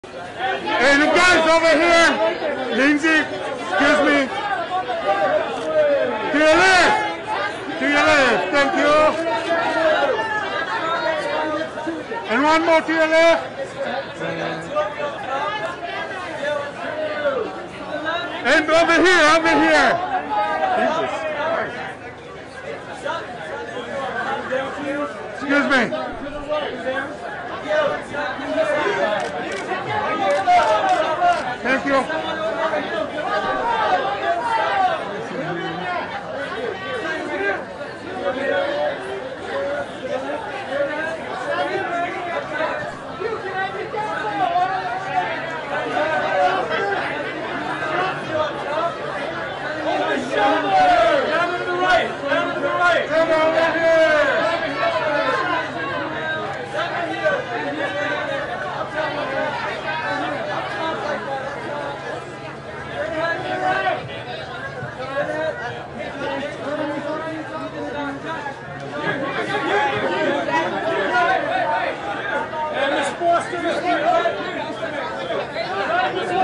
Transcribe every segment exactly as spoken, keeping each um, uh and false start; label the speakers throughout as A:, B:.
A: Hey, the guys over here, Lindsay, excuse me. To your left, to your left, thank you. And one more to your left. And over here, over here. Jesus Christ. Excuse me. Thank you.
B: Down to the right, down to the right.
A: Come over here.
B: And Miss Boston is right. This way.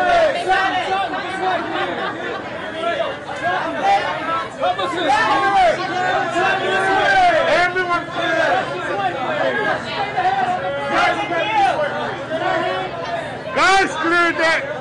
A: Everyone clear. Guys, clear that.